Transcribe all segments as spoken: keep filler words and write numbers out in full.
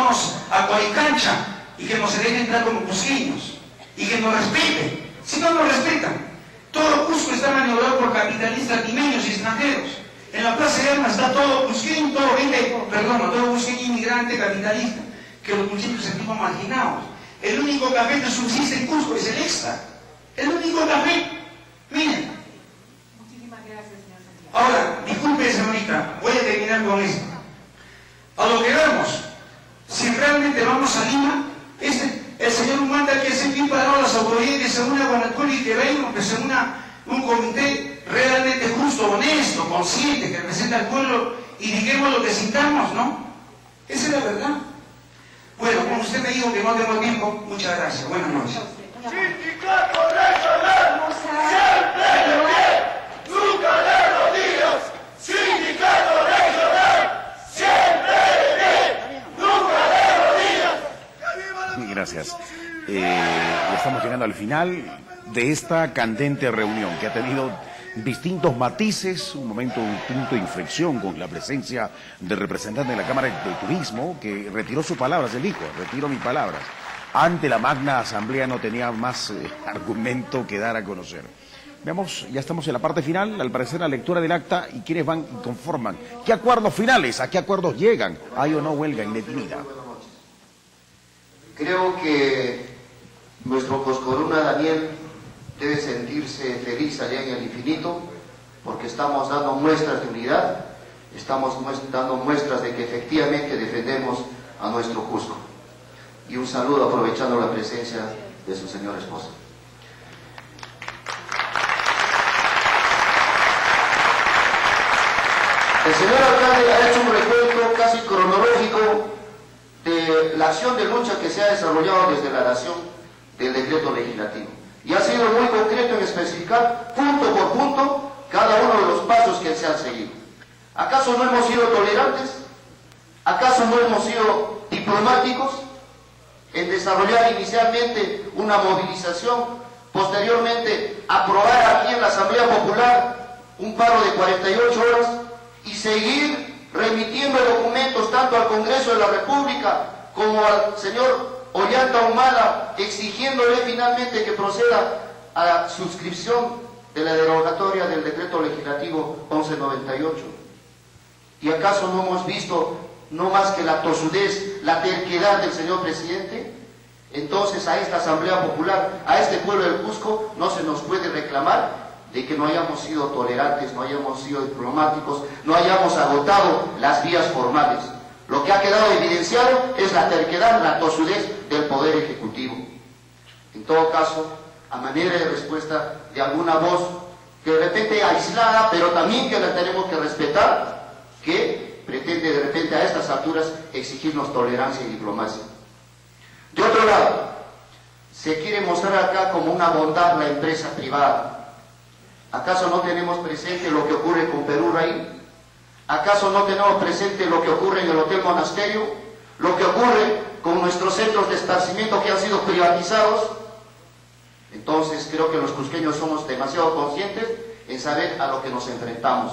vamos a Coicancha y que nos dejen entrar como cusqueños y que nos respeten. Si no nos respetan, todo Cusco está maniobrado por capitalistas limeños y extranjeros. En la Plaza de Armas está todo cusqueño, todo gente, perdón, todo cusqueño inmigrante capitalista, que los cusqueños se sentimos marginados. El único café que subsiste en Cusco es el Extra. El único café. Miren. Muchísimas gracias, señor Santiago. Ahora, disculpe, señorita, voy a terminar con esto. A lo que vamos, si realmente vamos a Lima, este, el señor manda que se bien parado las autoridades que se una con alcohol y que vengan, que se una un comité realmente justo, honesto, consciente, que representa al pueblo y digamos lo que sintamos, ¿no? Esa es la verdad. Bueno, como usted me dijo que no tengo tiempo, muchas gracias. Buenas noches. Sindicato regional, siempre de pie, nunca de rodillas. Sindicato regional, siempre de pie, nunca de rodillas. Gracias. Eh, ya estamos llegando al final de esta candente reunión que ha tenido distintos matices, un momento, un punto de inflexión con la presencia del representante de la Cámara de Turismo que retiró sus palabras, él dijo, retiro mis palabras. Ante la magna asamblea no tenía más eh, argumento que dar a conocer. Veamos, ya estamos en la parte final, al parecer la lectura del acta y quienes van y conforman. ¿Qué acuerdos finales? ¿A qué acuerdos llegan? ¿Hay o no huelga indefinida? Creo que nuestro Coscoruna Daniel debe sentirse feliz allá en el infinito, porque estamos dando muestras de unidad, estamos dando muestras de que efectivamente defendemos a nuestro Cusco. Y un saludo aprovechando la presencia de su señora esposa. El señor alcalde ha hecho un recuento casi cronológico de la acción de lucha que se ha desarrollado desde la dación del decreto legislativo. Y ha sido muy concreto en especificar punto por punto cada uno de los pasos que se han seguido. ¿Acaso no hemos sido tolerantes? ¿Acaso no hemos sido diplomáticos en desarrollar inicialmente una movilización, posteriormente aprobar aquí en la Asamblea Popular un paro de cuarenta y ocho horas y seguir remitiendo documentos tanto al Congreso de la República como al señor Ollanta Humala, exigiéndole finalmente que proceda a la suscripción de la derogatoria del decreto legislativo once noventa y ocho? ¿Y acaso no hemos visto no más que la tosudez, la terquedad del señor presidente? Entonces a esta Asamblea Popular, a este pueblo del Cusco, no se nos puede reclamar de que no hayamos sido tolerantes, no hayamos sido diplomáticos, no hayamos agotado las vías formales. Lo que ha quedado evidenciado es la terquedad, la tosudez del Poder Ejecutivo. En todo caso, a manera de respuesta de alguna voz que de repente aislada, pero también que la tenemos que respetar, que pretende de repente a estas alturas exigirnos tolerancia y diplomacia. De otro lado, se quiere mostrar acá como una bondad la empresa privada. ¿Acaso no tenemos presente lo que ocurre con Perú Rail? ¿Acaso no tenemos presente lo que ocurre en el Hotel Monasterio? ¿Lo que ocurre con nuestros centros de esparcimiento que han sido privatizados? Entonces creo que los cusqueños somos demasiado conscientes en saber a lo que nos enfrentamos.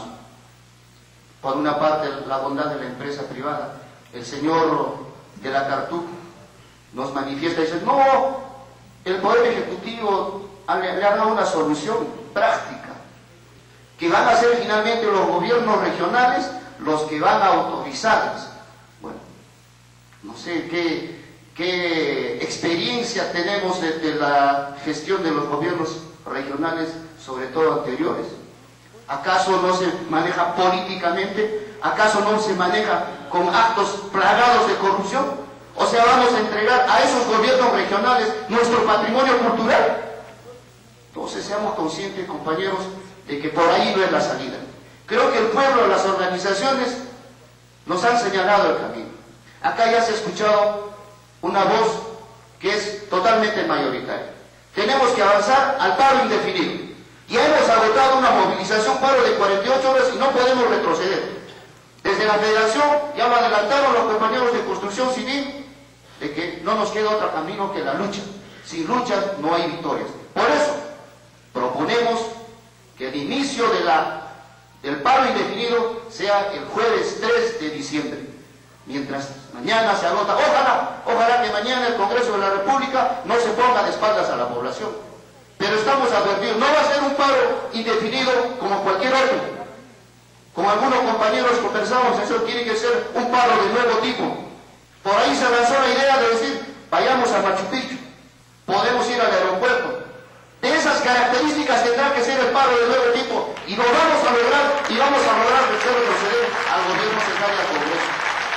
Por una parte, la bondad de la empresa privada. El señor de la Cartuc nos manifiesta y dice, no, el Poder Ejecutivo le ha dado una solución práctica, que van a ser finalmente los gobiernos regionales los que van a autorizarlas. Bueno, no sé qué, qué experiencia tenemos de, de la gestión de los gobiernos regionales, sobre todo anteriores. ¿Acaso no se maneja políticamente? ¿Acaso no se maneja con actos plagados de corrupción? O sea, vamos a entregar a esos gobiernos regionales nuestro patrimonio cultural. Entonces seamos conscientes, compañeros, de que por ahí no es la salida. Creo que el pueblo, las organizaciones, nos han señalado el camino. Acá ya se ha escuchado una voz que es totalmente mayoritaria. Tenemos que avanzar al paro indefinido. Ya hemos agotado una movilización, paro de cuarenta y ocho horas y no podemos retroceder. Desde la Federación, ya lo adelantaron los compañeros de Construcción Civil, de que no nos queda otro camino que la lucha. Sin lucha no hay victorias. Por eso, proponemos que el inicio de la, del paro indefinido sea el jueves tres de diciembre. mientras mañana se agota. Ojalá, ojalá que mañana el Congreso de la República no se ponga de espaldas a la población. Pero estamos advertidos, no va a ser un paro indefinido como cualquier otro. Como algunos compañeros conversamos, eso tiene que ser un paro de nuevo tipo. Por ahí se lanzó la idea de decir, vayamos a Machu Picchu, podemos ir al aeropuerto. De esas características tendrá que ser el paro de nuevo tipo, y lo vamos a lograr, y vamos a lograr hacer retroceder al gobierno central y al Congreso.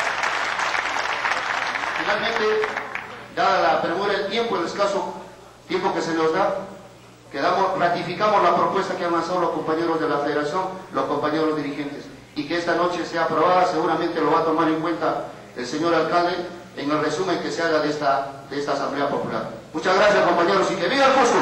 Finalmente, dada la premura del tiempo, el escaso tiempo que se nos da, quedamos, ratificamos la propuesta que han lanzado los compañeros de la Federación, los compañeros dirigentes, y que esta noche sea aprobada. Seguramente lo va a tomar en cuenta el señor alcalde en el resumen que se haga de esta, de esta Asamblea Popular. Muchas gracias, compañeros, y que viva el Cusco.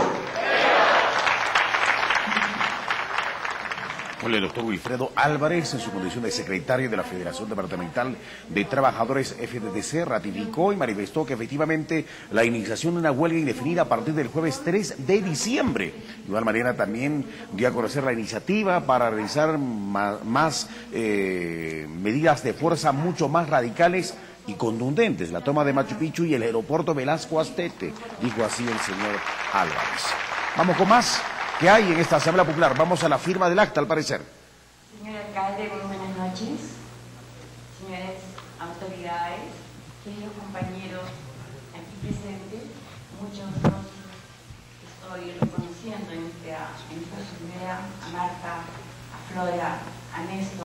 El doctor Wilfredo Álvarez, en su condición de secretario de la Federación Departamental de Trabajadores F D C, ratificó y manifestó que efectivamente la iniciación de una huelga indefinida a partir del jueves tres de diciembre. De igual manera también dio a conocer la iniciativa para realizar más, más eh, medidas de fuerza mucho más radicales y contundentes, la toma de Machu Picchu y el aeropuerto Velasco Astete, dijo así el señor Álvarez. Vamos con más. ¿Qué hay en esta Asamblea Popular? Vamos a la firma del acta, al parecer. Señor alcalde, muy buenas noches. Señores autoridades, queridos compañeros aquí presentes, muchos de los estoy reconociendo en esta, en esta asamblea, a Marta, a Flora, a Néstor.